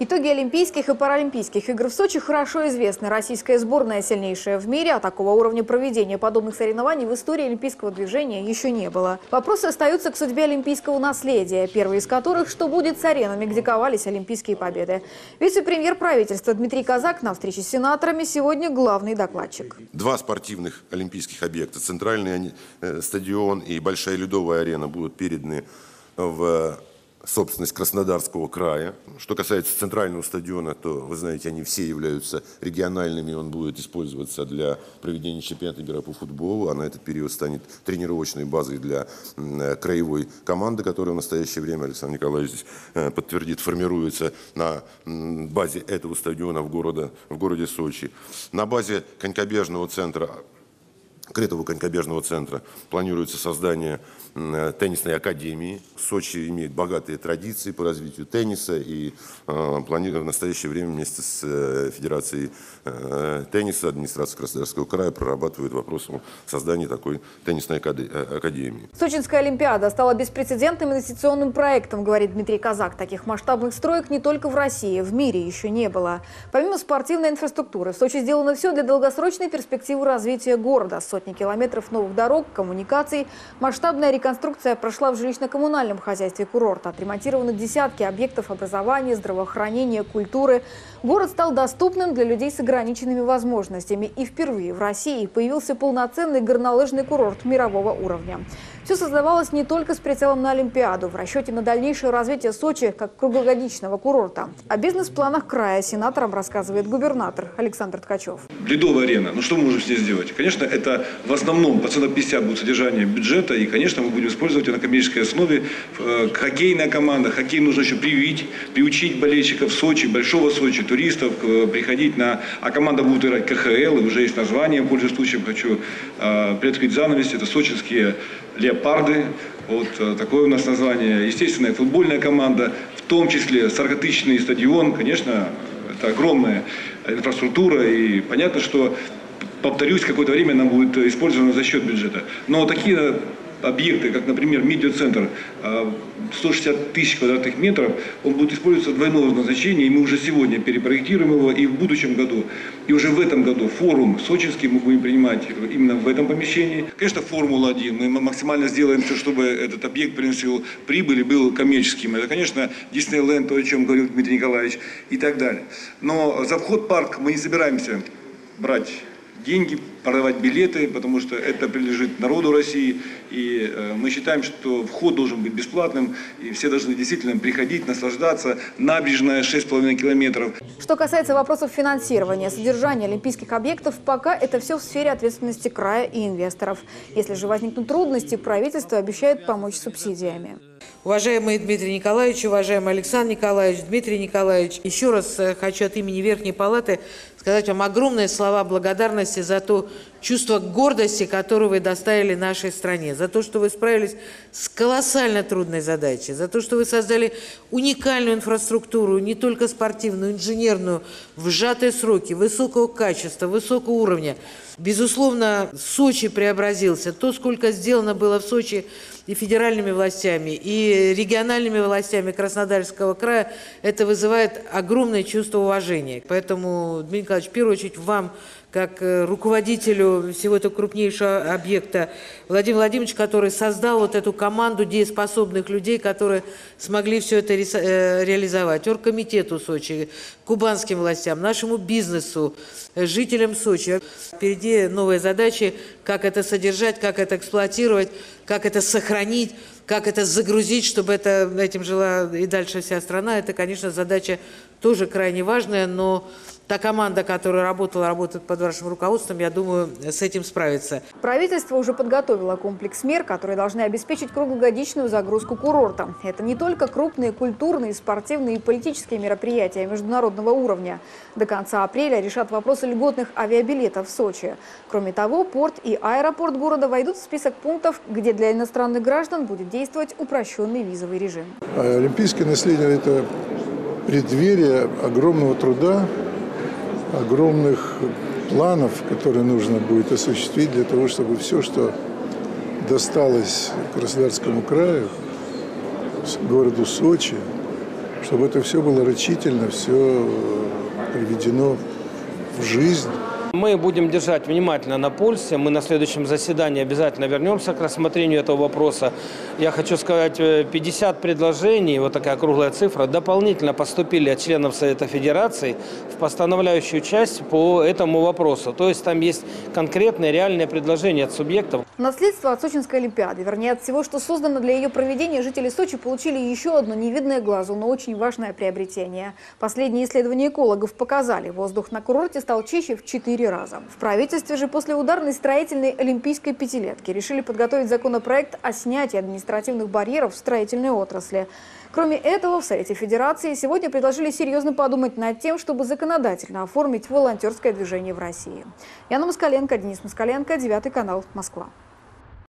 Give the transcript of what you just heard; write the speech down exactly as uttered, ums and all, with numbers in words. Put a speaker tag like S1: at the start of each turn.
S1: Итоги Олимпийских и Паралимпийских игр в Сочи хорошо известны. Российская сборная сильнейшая в мире, а такого уровня проведения подобных соревнований в истории олимпийского движения еще не было. Вопросы остаются к судьбе олимпийского наследия, первый из которых, что будет с аренами, где ковались олимпийские победы. Вице-премьер правительства Дмитрий Казак на встрече с сенаторами сегодня главный докладчик.
S2: Два спортивных олимпийских объекта, центральный стадион и большая ледовая арена, будут переданы в собственность Краснодарского края. Что касается центрального стадиона, то, вы знаете, они все являются региональными, он будет использоваться для проведения чемпионата мира по футболу, а на этот период станет тренировочной базой для краевой команды, которая в настоящее время, Александр Николаевич здесь подтвердит, формируется на базе этого стадиона в, городе, в городе Сочи. На базе конькобежного центра, Крытого конькобежного центра планируется создание теннисной академии. Сочи имеет богатые традиции по развитию тенниса и э, планирует в настоящее время вместе с э, Федерацией э, тенниса, администрацией Краснодарского края прорабатывает вопрос о создании такой теннисной академии.
S1: Сочинская Олимпиада стала беспрецедентным инвестиционным проектом, говорит Дмитрий Казак. Таких масштабных строек не только в России, в мире еще не было. Помимо спортивной инфраструктуры, в Сочи сделано все для долгосрочной перспективы развития города. Сотни километров новых дорог, коммуникаций. Масштабная реконструкция прошла в жилищно-коммунальном хозяйстве курорта. Отремонтированы десятки объектов образования, здравоохранения, культуры. Город стал доступным для людей с ограниченными возможностями. И впервые в России появился полноценный горнолыжный курорт мирового уровня. Все создавалось не только с прицелом на Олимпиаду, в расчете на дальнейшее развитие Сочи как круглогодичного курорта. О бизнес-планах края сенаторам рассказывает губернатор Александр Ткачев.
S3: Ледовая арена. Ну что мы можем здесь сделать? Конечно, это в основном процентов пятьдесят будет содержание бюджета. И, конечно, мы будем использовать ее на коммерческой основе. Хоккейная команда. Хоккей нужно еще привить, приучить болельщиков Сочи, Большого Сочи, туристов приходить на... А команда будет играть ка ха эл, и уже есть название. Пользуясь случаем, хочу э, приоткрыть занавес. Это сочинские леопарды. Вот такое у нас название. Естественная футбольная команда, в том числе сорокатысячный стадион. Конечно, это огромная инфраструктура. И понятно, что, повторюсь, какое-то время она будет использована за счет бюджета. Но такие объекты, как, например, медиацентр, сто шестьдесят тысяч квадратных метров, он будет использоваться двойного назначения, и мы уже сегодня перепроектируем его, и в будущем году, и уже в этом году форум сочинский мы будем принимать именно в этом помещении. Конечно, Формула один, мы максимально сделаем все, чтобы этот объект приносил прибыль и был коммерческим. Это, конечно, Диснейленд, то, о чем говорил Дмитрий Николаевич, и так далее. Но за вход в парк мы не собираемся брать деньги, продавать билеты, потому что это принадлежит народу России. И э, мы считаем, что вход должен быть бесплатным, и все должны действительно приходить, наслаждаться. Набережная шесть с половиной километров.
S1: Что касается вопросов финансирования, содержания олимпийских объектов, пока это все в сфере ответственности края и инвесторов. Если же возникнут трудности, правительство обещает помочь субсидиями.
S4: Уважаемый Дмитрий Николаевич, уважаемый Александр Николаевич, Дмитрий Николаевич, еще раз хочу от имени Верхней Палаты сказать вам огромные слова благодарности за то чувство гордости, которое вы доставили нашей стране, за то, что вы справились с колоссально трудной задачей, за то, что вы создали уникальную инфраструктуру, не только спортивную, инженерную, в сжатые сроки, высокого качества, высокого уровня. Безусловно, Сочи преобразился. То, сколько сделано было в Сочи и федеральными властями, и региональными властями Краснодарского края, это вызывает огромное чувство уважения. Поэтому, Дмитрий Николаевич, в первую очередь вам, как руководителю всего этого крупнейшего объекта, Владимир Владимирович, который создал вот эту команду дееспособных людей, которые смогли все это реализовать. Оргкомитету Сочи, кубанским властям, нашему бизнесу, жителям Сочи. Впереди новые задачи, как это содержать, как это эксплуатировать, как это сохранить, как это загрузить, чтобы это, этим жила и дальше вся страна. Это, конечно, задача тоже крайне важная, но та команда, которая работала, работает под вашим руководством, я думаю, с этим справится.
S1: Правительство уже подготовило комплекс мер, которые должны обеспечить круглогодичную загрузку курорта. Это не только крупные культурные, спортивные и политические мероприятия международного уровня. До конца апреля решат вопросы льготных авиабилетов в Сочи. Кроме того, порт и аэропорт города войдут в список пунктов, где для иностранных граждан будет действовать упрощенный визовый режим.
S5: Олимпийское наследие – это преддверие огромного труда, огромных планов, которые нужно будет осуществить для того, чтобы все, что досталось Краснодарскому краю, городу Сочи, чтобы это все было рачительно, все приведено в жизнь.
S6: Мы будем держать внимательно на пульсе. Мы на следующем заседании обязательно вернемся к рассмотрению этого вопроса. Я хочу сказать, пятьдесят предложений, вот такая круглая цифра, дополнительно поступили от членов Совета Федерации в постановляющую часть по этому вопросу. То есть там есть конкретные реальные предложения от субъектов.
S1: Наследство от Сочинской Олимпиады, вернее от всего, что создано для ее проведения, жители Сочи получили еще одно невидное глазу, но очень важное приобретение. Последние исследования экологов показали, воздух на курорте стал чище в четыре раза. В правительстве же после ударной строительной олимпийской пятилетки решили подготовить законопроект о снятии административных барьеров в строительной отрасли. Кроме этого, в Совете Федерации сегодня предложили серьезно подумать над тем, чтобы законодательно оформить волонтерское движение в России. Яна Москаленко, Денис Москаленко, девятый канал, Москва.